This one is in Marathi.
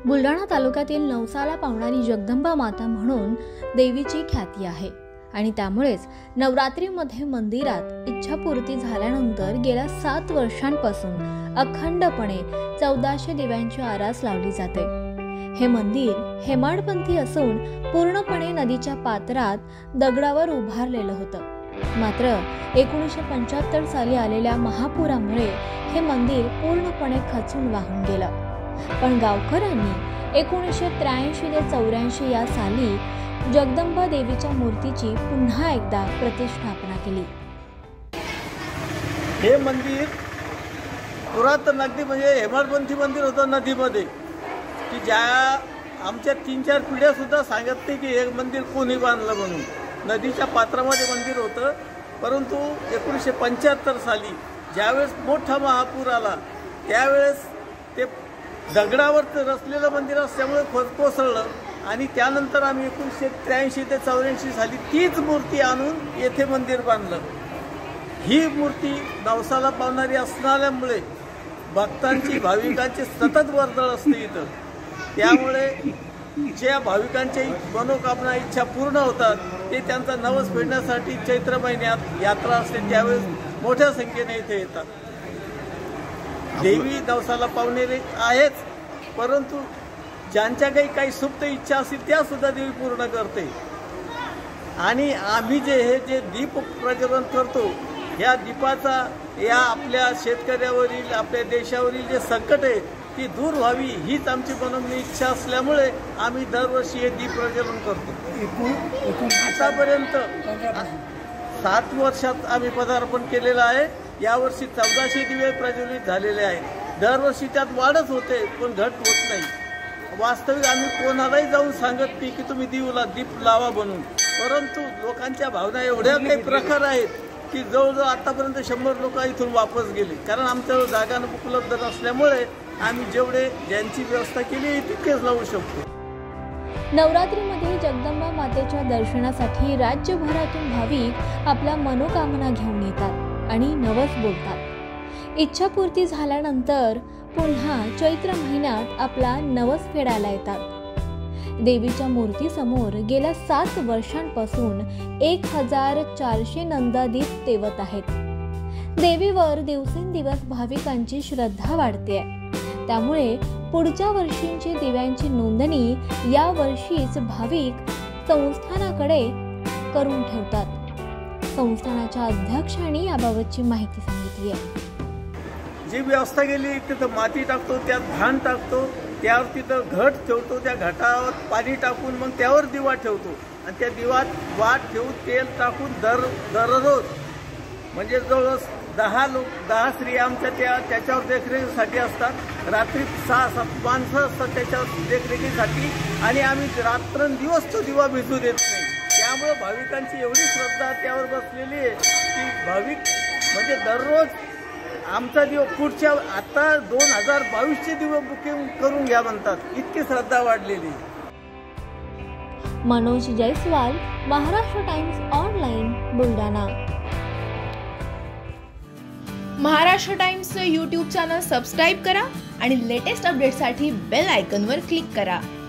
बुलढाणा तालुक्यातील नवसाला पावणारी जगदंबा माता म्हणून देवीची ख्याती आहे आणि त्यामुळेच नवरात्रीमध्ये मंदिरात इच्छापूर्ती झाल्यानंतर गेल्या 7 वर्षांपासून अखंडपणे 1400 दिव्यांची आरास लावली जाते। हे मंदिर हेमाडपंथी असून पूर्णपणे नदीच्या पात्रात दगडावर उभारलेलं होतं। मात्र 1975 साली आलेल्या महापुरामुळे हे मंदिर पूर्णपणे खचून वाहून गेलं। पण गावकऱ्यांनी 1983 ते 84 या साली जगदंबा देवीच्या मूर्तीची पुन्हा एकदा प्रतिष्ठापना केली। हे मंदिर पुरातन अगदी म्हणजे हेमाडपंथी मंदिर होतं नदीमध्ये, की ज्या आमच्या 3-4 पिढ्या सुद्धा सांगत नाही की हे मंदिर कोणी बांधलं म्हणून। नदीच्या पात्रामध्ये मंदिर होतं, परंतु 1975 साली ज्यावेळेस मोठा महापूर आला त्यावेळेस ते दगडावर रचलेलं मंदिर असल्यामुळे कोसळलं आणि त्यानंतर आम्ही 1983 ते 84 साली तीच मूर्ती आणून येथे मंदिर बांधलं। ही मूर्ती नवसाला पावणारी असल्यामुळे भक्तांची भाविकांची सतत वर्दळ असते इथं, त्यामुळे ज्या भाविकांची मनोकामना इच्छा पूर्ण होतात ते त्यांचा नवस फेडण्यासाठी चैत्र महिन्यात यात्रा असते त्यावेळेस मोठ्या संख्येने इथे येतात। देवी नवसाला पावणारी आहेच, परंतु ज्यांच्या काही सुप्त इच्छा असतील त्या सुद्धा देवी पूर्ण करते। आणि आम्ही जे दीप प्रज्वलन करतो, या दीपाचा या आपल्या शेतकऱ्यावरील आपल्या देशावरील जे संकट आहे ती दूर व्हावी हीच आमची मनोमनी इच्छा असल्यामुळे आम्ही दरवर्षी हे दीप प्रज्वलन करतो। आतापर्यंत 7 वर्षात आम्ही पदार्पण केलेलं आहे। यावर्षी 1400 दिवे प्रज्वलित झालेले आहेत। दरवर्षी त्यात वाढच होते पण घट होत नाही। वास्तविक आम्ही कोणालाही जाऊन सांगत नाही की तुम्ही दीप लावा बनून, परंतु लोकांच्या भावना एवढ्या काही प्रखर आहेत की जवळजवळ आतापर्यंत 100 लोक इथून वापस गेले, कारण आमच्याजवळ जागा उपलब्ध नसल्यामुळे आम्ही ज्यांची व्यवस्था केली तितकेच लावू शकतो। नवरात्रीमध्ये जगदंबा मातेच्या दर्शनासाठी राज्यभरातून भाविक आपल्या मनोकामना घेऊन येतात आणि नवस बोलतात। इच्छापूर्ती झाल्यानंतर पुन्हा चैत्र महिन्यात आपला नवस फेडायला येतात। देवीच्या मूर्तीसमोर गेल्या 7 वर्षांपासून 1400 नंदादीप तेवत आहेत। देवीवर दिवसेंदिवस भाविकांची श्रद्धा वाढते, त्यामुळे पुढच्या वर्षींची दिव्यांची नोंदणी या वर्षीच भाविक संस्थानाकडे करून ठेवतात। संस्थानाच्या अध्यक्षांनी याबाबतची माहिती सांगितली आहे। जी व्यवस्था केली तिथं माती टाकतो, त्यात धान टाकतो, त्यावर तिथं घट ठेवतो, त्या घटावर पाणी टाकून मग त्यावर दिवा ठेवतो आणि त्या दिवात वाट ठेवून तेल टाकून दररोज म्हणजे जवळ 10 स्त्रिया आमच्या त्याच्यावर देखरेखीसाठी असतात। रात्री 6-7 माणसं असतात त्याच्यावर देखरेखीसाठी आणि आम्ही रात्रंदिवस तो दिवा भिजू देत नाही। त्यामुळे भाविकांची एवढी श्रद्धा त्यावर बसलेली आहे की भाविक म्हणजे दररोज आमचा दिवा पुढच्या आता 2022चे दिवस बुकिंग करून घ्या म्हणतात, इतकी श्रद्धा वाढलेली। Manoj Jaiswal, Maharashtra Times online, Buldhana. महाराष्ट्र टाइम्सचं यूट्यूब चॅनल सबस्क्राईब करा आणि लेटेस्ट अपडेटसाठी बेल आयकॉनवर क्लिक करा।